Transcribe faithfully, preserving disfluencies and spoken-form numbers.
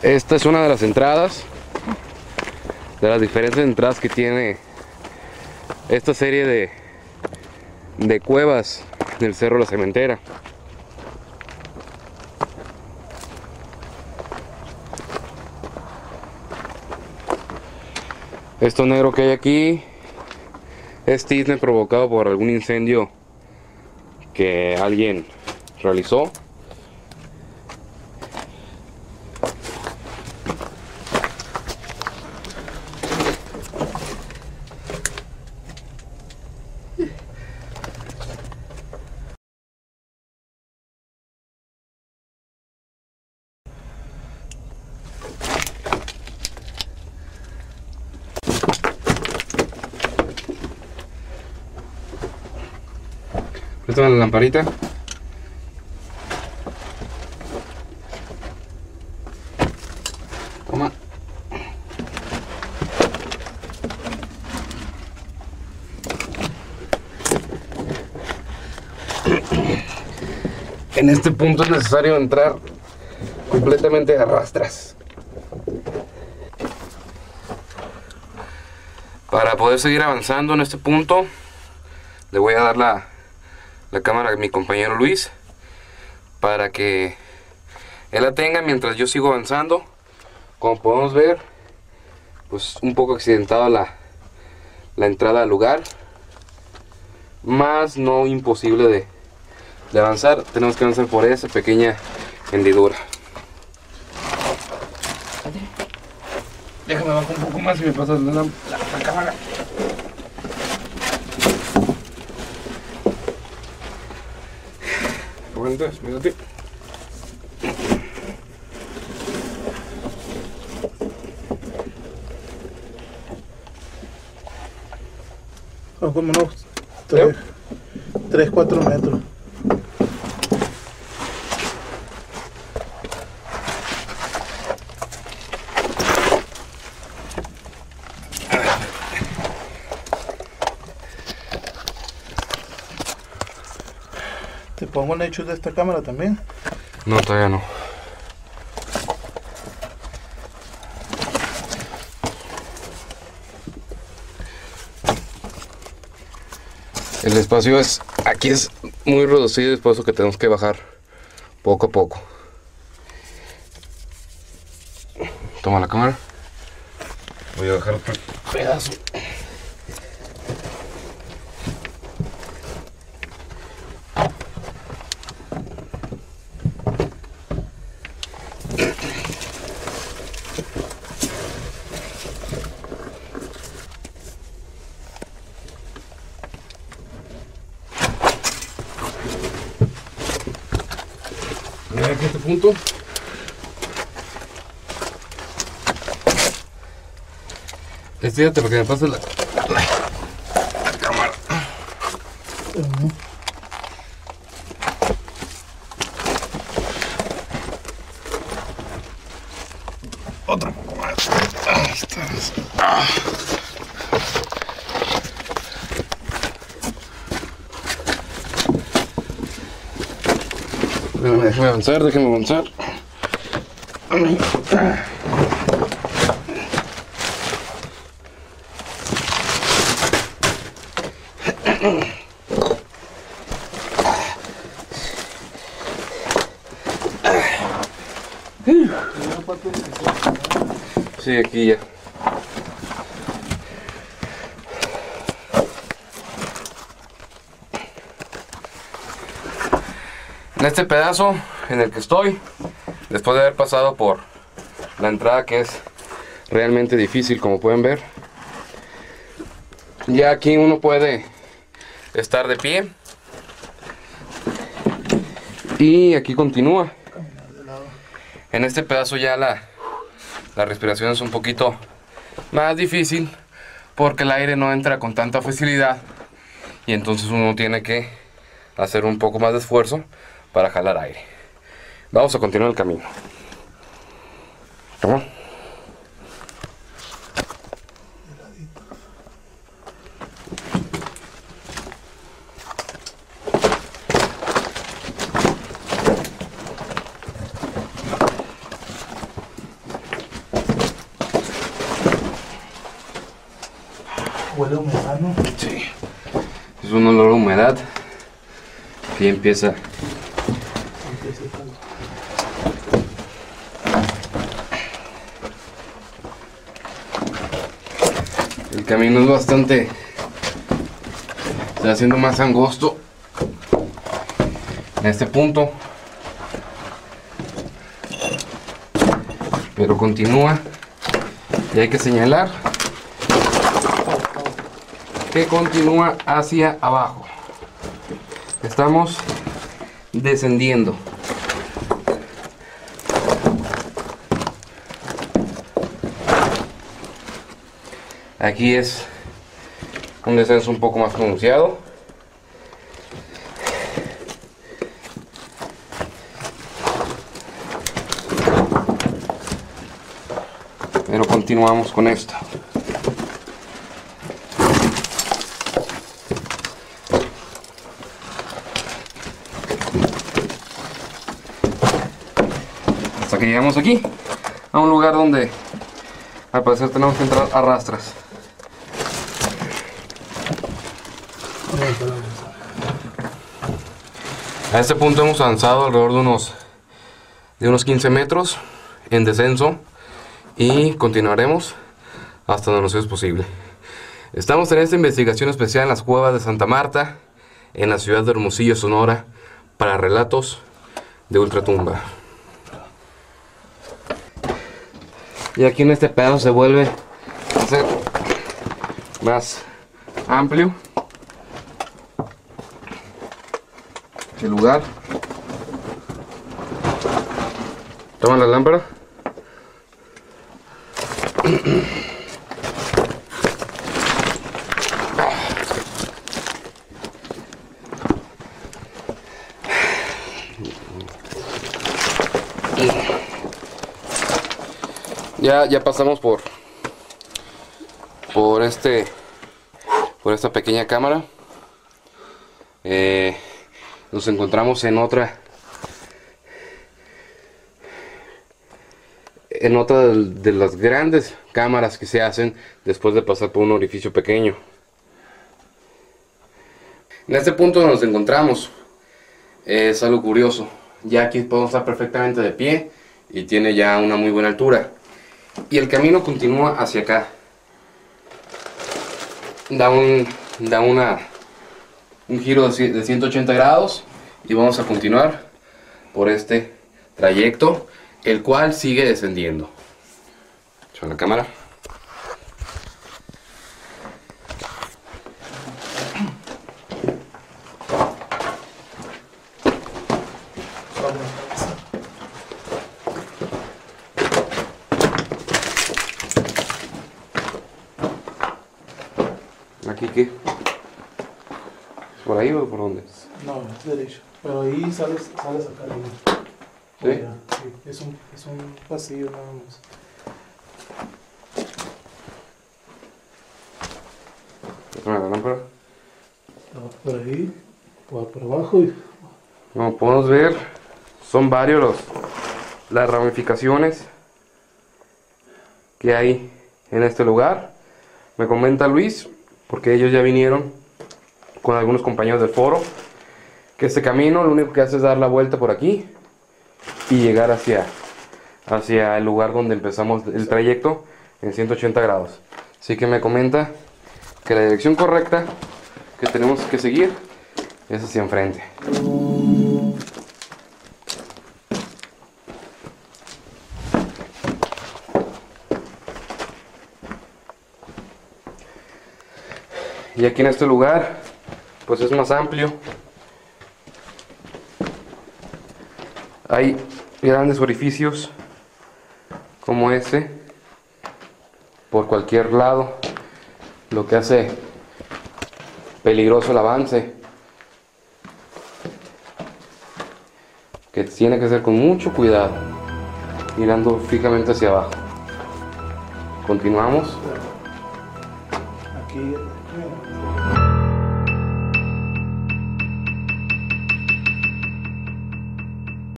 Esta es una de las entradas, de las diferentes entradas que tiene esta serie de, de cuevas del Cerro La Cementera. Esto negro que hay aquí es tizne provocado por algún incendio que alguien realizó. Préstame la lamparita. Toma. En este punto es necesario entrar completamente a rastras. Para poder seguir avanzando en este punto, le voy a dar la la cámara a mi compañero Luis para que él la tenga mientras yo sigo avanzando. Como podemos ver, pues un poco accidentada la, la entrada al lugar, más no imposible de, de avanzar. Tenemos que avanzar por esa pequeña hendidura. Déjame bajar un poco más y me pasas la, la, la cámara. Entonces, mírate. Oh, como no, tres, tres, cuatro metros. ¿Te pongo un hecho de esta cámara también? No, todavía no. El espacio es, aquí es muy reducido, es por eso que tenemos que bajar poco a poco. Toma la cámara. Voy a bajar otro pedazo. Aquí este punto. Estírate para que me pase la, la, la cámara. Uh-huh. Otro poco más. Ahí está. Ah. Déjame avanzar, déjame avanzar. Sí, aquí ya. En este pedazo en el que estoy, después de haber pasado por la entrada, que es realmente difícil, como pueden ver, ya aquí uno puede estar de pie y aquí continúa. En este pedazo ya la, la respiración es un poquito más difícil porque el aire no entra con tanta facilidad y entonces uno tiene que hacer un poco más de esfuerzo para jalar aire. Vamos a continuar el camino. Toma. lejano. Sí. Es un olor a humedad que empieza. Empieza el calor. El camino es bastante. Se está haciendo más angosto en este punto. Pero continúa. Y hay que señalar que continúa hacia abajo. Estamos descendiendo. Aquí es un descenso un poco más pronunciado. Pero continuamos con esto. Hasta que llegamos aquí, a un lugar donde al parecer tenemos que entrar a rastras. A este punto hemos avanzado alrededor de unos, de unos quince metros en descenso. Y continuaremos hasta donde nos es posible. Estamos en esta investigación especial en las cuevas de Santa Marta, en la ciudad de Hermosillo, Sonora, para relatos de ultratumba. Y aquí en este pedazo se vuelve a hacer más amplio el lugar. Toma la lámpara. Ya, ya pasamos por por este por esta pequeña cámara. Eh, nos encontramos en otra en otra de, de las grandes cámaras que se hacen después de pasar por un orificio pequeño. En este punto donde nos encontramos es algo curioso, ya aquí podemos estar perfectamente de pie y tiene ya una muy buena altura, y el camino continúa hacia acá, da un da una un giro de ciento ochenta grados y vamos a continuar por este trayecto, el cual sigue descendiendo. Echa la cámara. ¿Aquí qué? ¿Por ahí o por dónde? No, es derecho. Pero ahí sales, sales acá arriba. ¿Sí? Ya, sí, es un, es un pasillo nada más. ¿Otra la lámpara? No, por ahí, por, por abajo. Y... Como podemos ver, son varios los, las ramificaciones que hay en este lugar. Me comenta Luis, porque ellos ya vinieron con algunos compañeros del foro, que este camino lo único que hace es dar la vuelta por aquí y llegar hacia, hacia el lugar donde empezamos el trayecto en ciento ochenta grados. Así que me comenta que la dirección correcta que tenemos que seguir es hacia enfrente. Y aquí en este lugar pues es más amplio, hay grandes orificios como este por cualquier lado, lo que hace peligroso el avance, que tiene que ser con mucho cuidado, mirando fijamente hacia abajo. Continuamos. Aquí